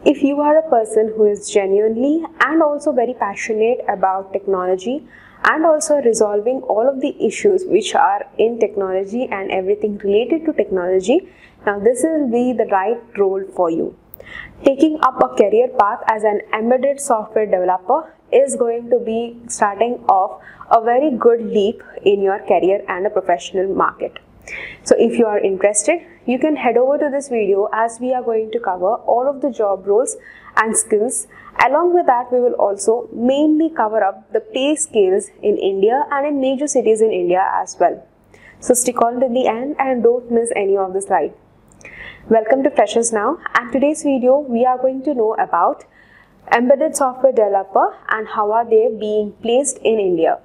If you are a person who is genuinely and also very passionate about technology and also resolving all of the issues which are in technology and everything related to technology, now this will be the right role for you. Taking up a career path as an embedded software developer is going to be starting off a very good leap in your career and a professional market. So if you are interested, you can head over to this video as we are going to cover all of the job roles and skills. Along with that, we will also mainly cover up the pay scales in India and in major cities in India as well. So stick on to the end and don't miss any of the slide. Welcome to Freshers Now, and today's video we are going to know about embedded software developer and how are they being placed in India.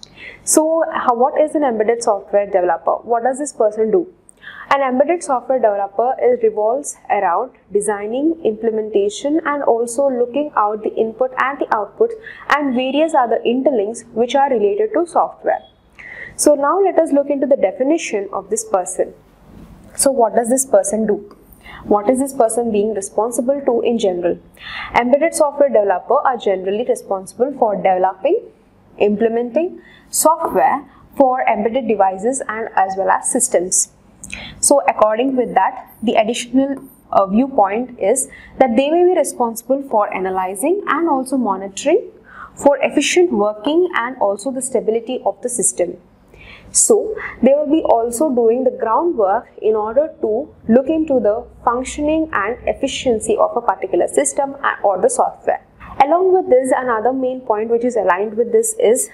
So what is an embedded software developer? What does this person do? An embedded software developer revolves around designing, implementation and also looking out the input and the output and various other interlinks which are related to software. So now let us look into the definition of this person. So what does this person do? What is this person being responsible to in general? Embedded software developer are generally responsible for developing, implementing software for embedded devices and as well as systems. So according with that, the additional viewpoint is that they may be responsible for analyzing and also monitoring for efficient working and also the stability of the system. So they will be also doing the groundwork in order to look into the functioning and efficiency of a particular system or the software. Along with this, another main point which is aligned with this is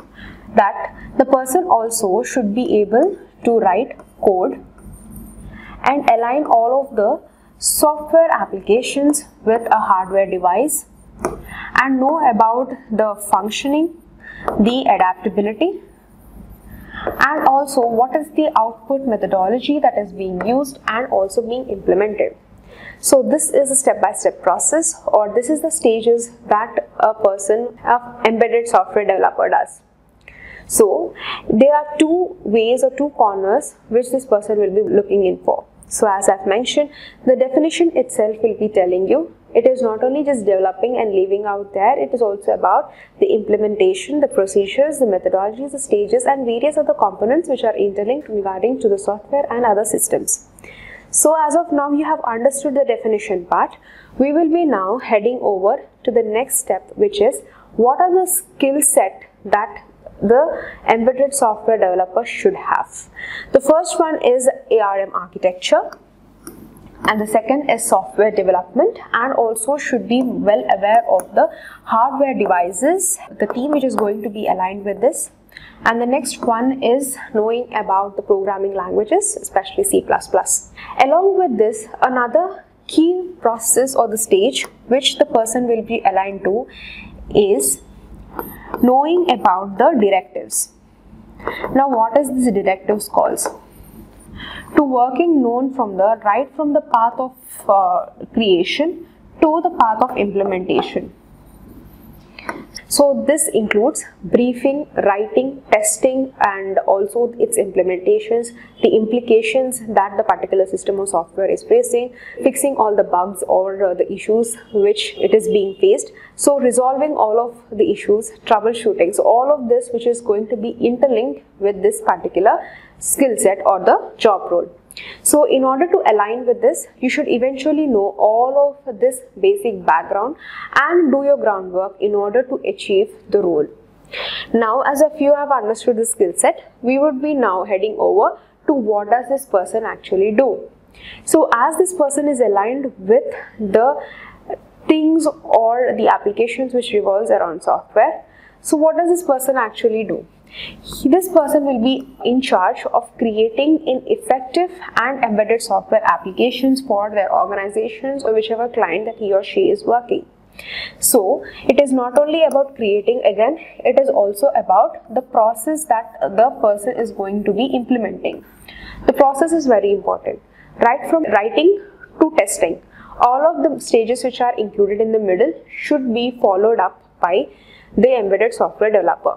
that the person also should be able to write code and align all of the software applications with a hardware device and know about the functioning, the adaptability, and also what is the output methodology that is being used and also being implemented. So this is a step-by-step process, or this is the stages that a person, an embedded software developer does. So there are two ways or two corners which this person will be looking in for. So as I've mentioned, the definition itself will be telling you it is not only just developing and leaving out there, it is also about the implementation, the procedures, the methodologies, the stages and various other components which are interlinked regarding to the software and other systems. So as of now you have understood the definition part. We will be now heading over to the next step, which is what are the skill set that the embedded software developer should have. The first one is ARM architecture, and the second is software development, and also should be well aware of the hardware devices, the team which is going to be aligned with this. And the next one is knowing about the programming languages, especially C++. Along with this, another key process or the stage which the person will be aligned to is knowing about the directives. Now what is this directives calls? To working known from the right from the path of creation to the path of implementation. So this includes briefing, writing, testing and also its implementations, the implications that the particular system or software is facing, fixing all the bugs or the issues which it is being faced. So resolving all of the issues, troubleshooting. So all of this which is going to be interlinked with this particular skill set or the job role. So in order to align with this, you should eventually know all of this basic background and do your groundwork in order to achieve the role. Now as if you have understood the skill set, we would be now heading over to what does this person actually do. So as this person is aligned with the things or the applications which revolves around software, so what does this person actually do? This person will be in charge of creating an effective and embedded software applications for their organizations or whichever client that he or she is working. So it is not only about creating, again it is also about the process that the person is going to be implementing. The process is very important, right from writing to testing. All of the stages which are included in the middle should be followed up by the embedded software developer.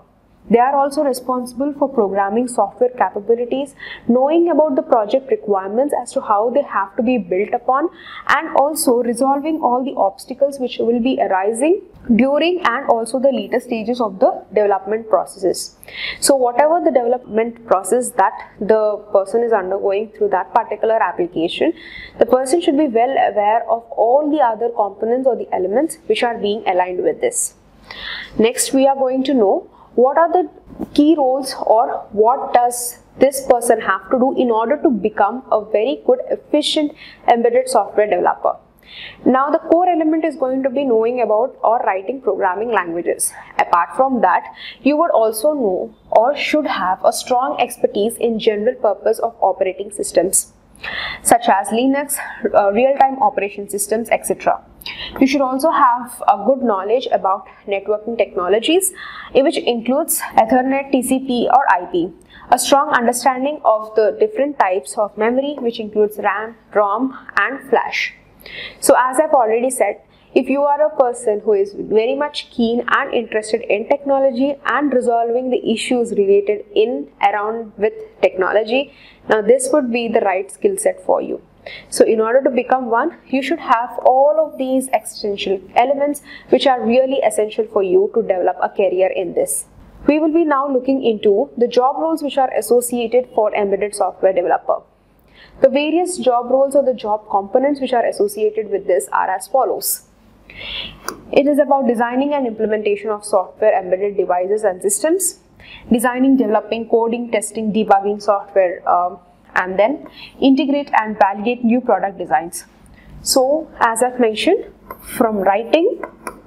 They are also responsible for programming software capabilities, knowing about the project requirements as to how they have to be built upon, and also resolving all the obstacles which will be arising during and also the later stages of the development processes. So whatever the development process that the person is undergoing through that particular application, the person should be well aware of all the other components or the elements which are being aligned with this. Next, we are going to know what are the key roles or what does this person have to do in order to become a very good, efficient embedded software developer. Now, the core element is going to be knowing about or writing programming languages. Apart from that, you would also know or should have a strong expertise in general purpose of operating systems such as Linux, real-time operation systems, etc. You should also have a good knowledge about networking technologies, which includes Ethernet, TCP or IP. A strong understanding of the different types of memory, which includes RAM, ROM and flash. So as I've already said, if you are a person who is very much keen and interested in technology and resolving the issues related in around with technology, now this would be the right skill set for you. So in order to become one, you should have all of these essential elements which are really essential for you to develop a career in this. We will be now looking into the job roles which are associated for embedded software developer. The various job roles or the job components which are associated with this are as follows. It is about designing and implementation of software embedded devices and systems, designing, developing, coding, testing, debugging software, and then integrate and validate new product designs. So as I've mentioned, from writing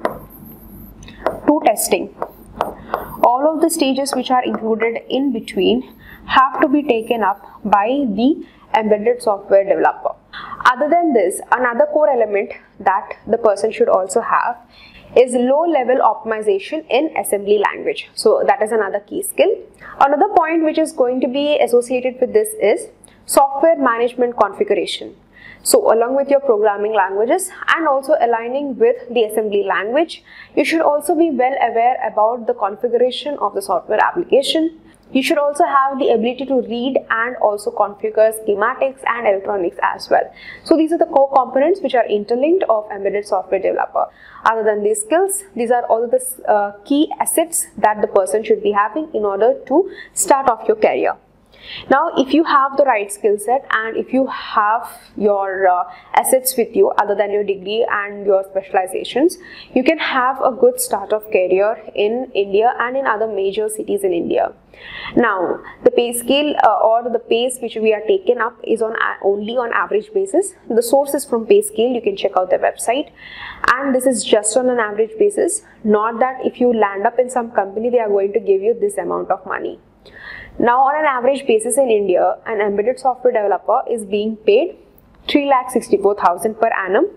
to testing, all of the stages which are included in between have to be taken up by the embedded software developer. Other than this, another core element that the person should also have is low level optimization in assembly language. So that is another key skill. Another point which is going to be associated with this is software management configuration. So along with your programming languages and also aligning with the assembly language, you should also be well aware about the configuration of the software application. You should also have the ability to read and also configure schematics and electronics as well. So these are the core components which are interlinked of embedded software developer. Other than these skills, these are all the key assets that the person should be having in order to start off your career. Now, if you have the right skill set and if you have your assets with you other than your degree and your specializations, you can have a good start of career in India and in other major cities in India. Now, the pay scale or the pace which we are taken up is on only on average basis. The source is from PayScale. You can check out their website, and this is just on an average basis. Not that if you land up in some company, they are going to give you this amount of money. Now, on an average basis in India, an embedded software developer is being paid 3,64,000 per annum,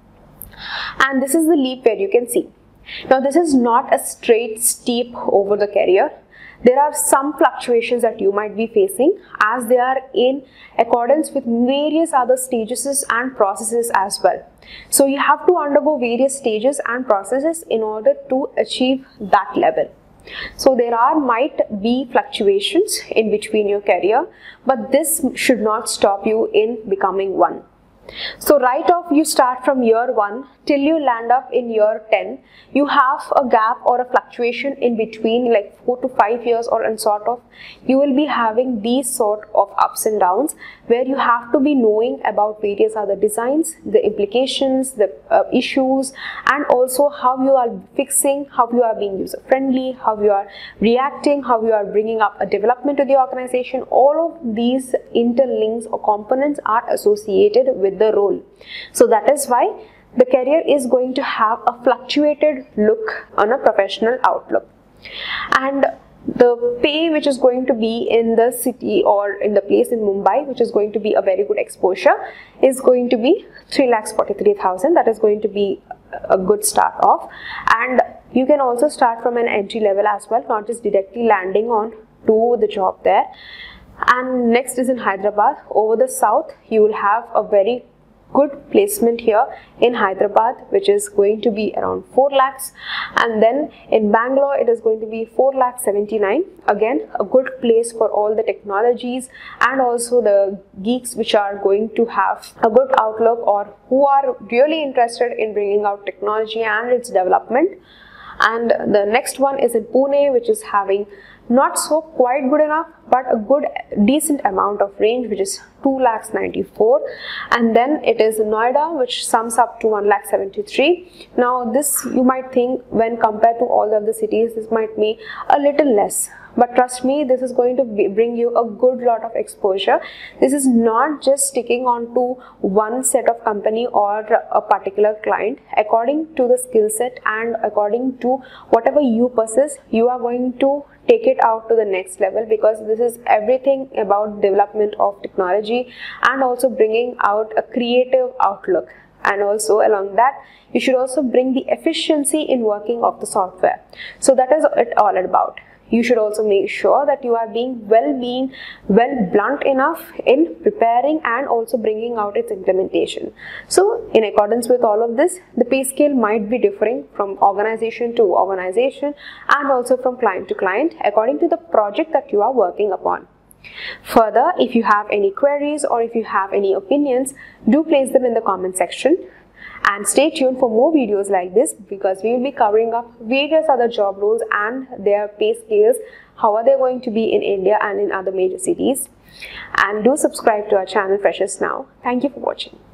and this is the leap where you can see. Now, this is not a straight steep over the career. There are some fluctuations that you might be facing as they are in accordance with various other stages and processes as well. So you have to undergo various stages and processes in order to achieve that level. So there might be fluctuations in between your career, but this should not stop you in becoming one. So right off, you start from year 1 till you land up in year 10. You have a gap or a fluctuation in between, like 4 to 5 years, or in sort of you will be having these sort of ups and downs where you have to be knowing about various other designs, the implications, the issues, and also how you are fixing, how you are being user friendly, how you are reacting, how you are bringing up a development to the organization. All of these interlinks or components are associated with the role. So that is why the career is going to have a fluctuated look on a professional outlook, and the pay which is going to be in the city or in the place in Mumbai, which is going to be a very good exposure, is going to be 3,43,000. That is going to be a good start off, and you can also start from an entry level as well, not just directly landing on to the job there. And next is in Hyderabad. Over the south, you will have a very good placement here in Hyderabad, which is going to be around 4 lakhs, and then in Bangalore it is going to be 4,79,000. Again, a good place for all the technologies and also the geeks which are going to have a good outlook or who are really interested in bringing out technology and its development. And the next one is in Pune, which is having not so quite good enough, but a good decent amount of range, which is 2,94,000. And then it is Noida, which sums up to 1,73,000. Now this, you might think, when compared to all the other cities, this might be a little less, but trust me, this is going to bring you a good lot of exposure. This is not just sticking on to one set of company or a particular client. According to the skill set and according to whatever you possess, you are going to take it out to the next level, because this is everything about development of technology and also bringing out a creative outlook. And also along that, you should also bring the efficiency in working of the software. So that is it all about. You should also make sure that you are being well blunt enough in preparing and also bringing out its implementation. So in accordance with all of this, the pay scale might be differing from organization to organization and also from client to client according to the project that you are working upon. Further, if you have any queries or if you have any opinions, do place them in the comment section. And stay tuned for more videos like this, because we will be covering up various other job roles and their pay scales, how are they going to be in India and in other major cities. And do subscribe to our channel Freshers Now. Thank you for watching.